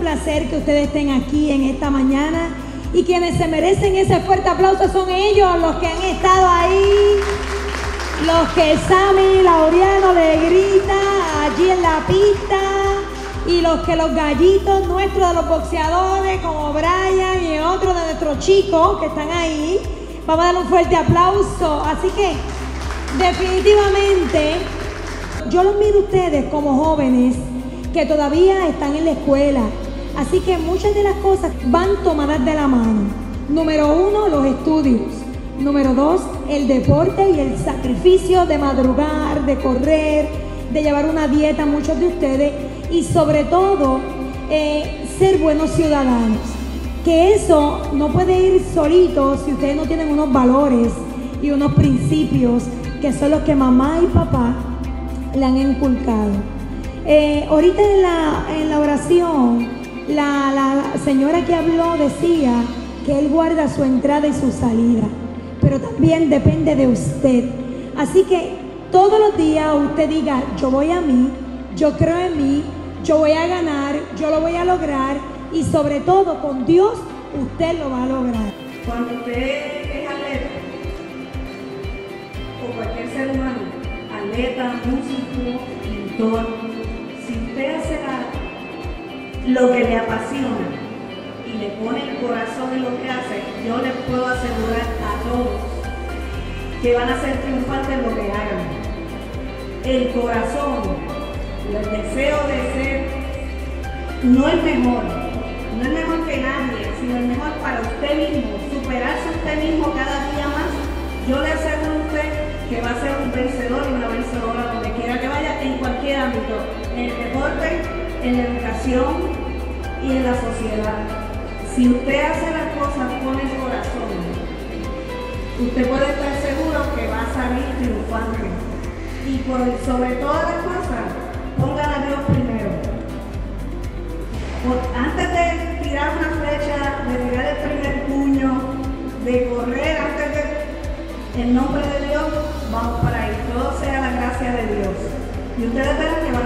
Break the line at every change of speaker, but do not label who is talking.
placer que ustedes estén aquí en esta mañana. Y quienes se merecen ese fuerte aplauso son ellos, los que han estado ahí, los que Sammy Laureano le grita allí en la pista, y los gallitos nuestros de los boxeadores, como Brian y otros de nuestros chicos que están ahí. Vamos a darle un fuerte aplauso. Así que, definitivamente, yo los miro a ustedes como jóvenes que todavía están en la escuela. Así que muchas de las cosas van tomadas de la mano. Número 1, los estudios. Número 2, el deporte y el sacrificio de madrugar, de correr, de llevar una dieta, muchos de ustedes. Y sobre todo, ser buenos ciudadanos. Que eso no puede ir solito si ustedes no tienen unos valores y unos principios que son los que mamá y papá le han inculcado. Ahorita en la oración, la señora que habló decía que Él guarda su entrada y su salida, pero también depende de usted. Así que todos los días usted diga, yo voy a mí, yo creo en mí, yo voy a ganar, yo lo voy a lograr, y sobre todo con Dios usted lo va a lograr.
Cuando usted es atleta, o cualquier ser humano, atleta, músico, pintor, si usted hace lo que le apasiona y le pone el corazón en lo que hace, yo les puedo asegurar a todos que van a ser triunfantes en lo que hagan. El corazón, el deseo de ser, no es mejor que nadie, sino el mejor para usted mismo, superarse usted mismo cada día más. Yo le aseguro a usted que va a ser un vencedor y una vencedora donde quiera que vaya, en cualquier ámbito, en el deporte, en la educación y en la sociedad. Si usted hace las cosas con el corazón, usted puede estar seguro que va a salir triunfante. Y sobre todas las cosas, pongan a Dios primero. Antes de tirar una flecha, de tirar el primer puño, de correr, antes de, en nombre de Dios, vamos para ahí. Todo sea la gracia de Dios. Y ustedes verán que van